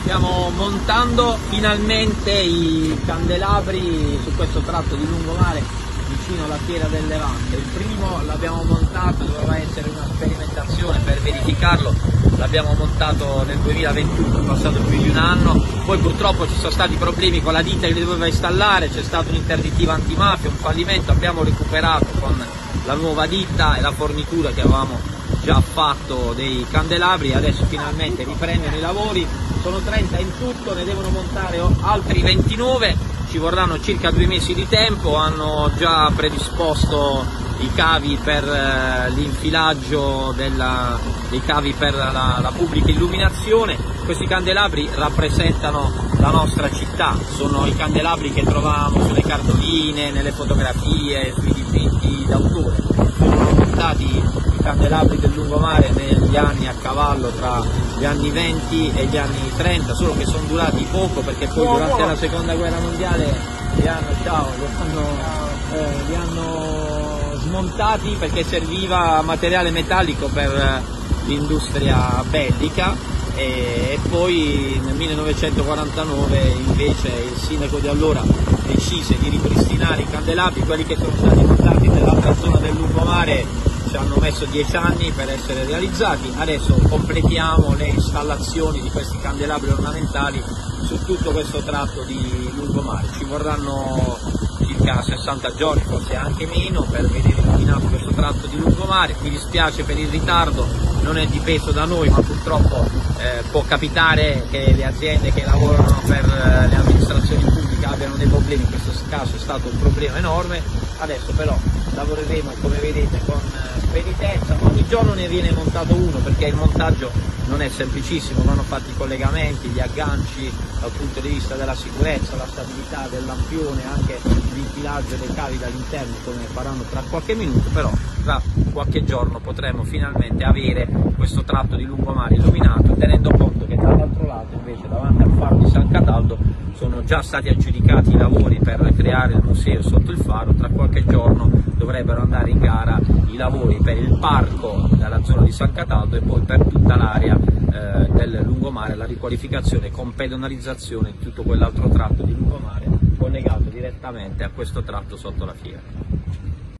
Stiamo montando finalmente i candelabri su questo tratto di lungomare vicino alla Fiera del Levante. Il primo l'abbiamo montato, doveva essere una sperimentazione per verificarlo, l'abbiamo montato nel 2021, è passato più di un anno, poi purtroppo ci sono stati problemi con la ditta che li doveva installare, c'è stata un'interdittiva antimafia, un fallimento, abbiamo recuperato con la nuova ditta e la fornitura che avevamo già fatto dei candelabri. Adesso finalmente riprendono i lavori, sono 30 in tutto, ne devono montare altri 29, ci vorranno circa 2 mesi di tempo, hanno già predisposto i cavi per l'infilaggio dei cavi per la pubblica illuminazione. Questi candelabri rappresentano la nostra città, sono i candelabri che troviamo sulle cartoline, nelle fotografie, sui dipinti d'autore. Sono montati i candelabri del lungomare negli anni a cavallo tra gli anni 20 e gli anni 30, solo che sono durati poco perché poi durante la seconda guerra mondiale li hanno smontati perché serviva materiale metallico per l'industria bellica, e poi nel 1949 invece il sindaco di allora decise di ripristinare i candelabri. Quelli che sono stati montati nell'altra zona del lungomare ci hanno messo 10 anni per essere realizzati. Adesso completiamo le installazioni di questi candelabri ornamentali su tutto questo tratto di lungomare. Ci vorranno circa 60 giorni, forse anche meno, per vedere illuminato questo tratto di lungomare. Mi dispiace per il ritardo, non è dipeso da noi, ma purtroppo può capitare che le aziende che lavorano per le amministrazioni pubbliche abbiano dei problemi. In questo caso è stato un problema enorme. Adesso però lavoreremo, come vedete, con speditezza. Ogni giorno ne viene montato uno perché il montaggio non è semplicissimo, vanno fatti i collegamenti, gli agganci dal punto di vista della sicurezza, la stabilità del lampione, anche l'infilaggio dei cavi dall'interno, come faranno tra qualche minuto. Però tra qualche giorno potremo finalmente avere questo tratto di lungomare illuminato, tenendo conto che dall'altro lato invece, davanti al faro di San Cataldo, sono già stati aggiudicati i lavori per creare il museo sotto il faro. Tra qualche giorno dovrebbero andare in gara i lavori per il parco della zona di San Cataldo e poi per tutta l'area del lungomare, la riqualificazione con pedonalizzazione di tutto quell'altro tratto di lungomare collegato direttamente a questo tratto sotto la fiera.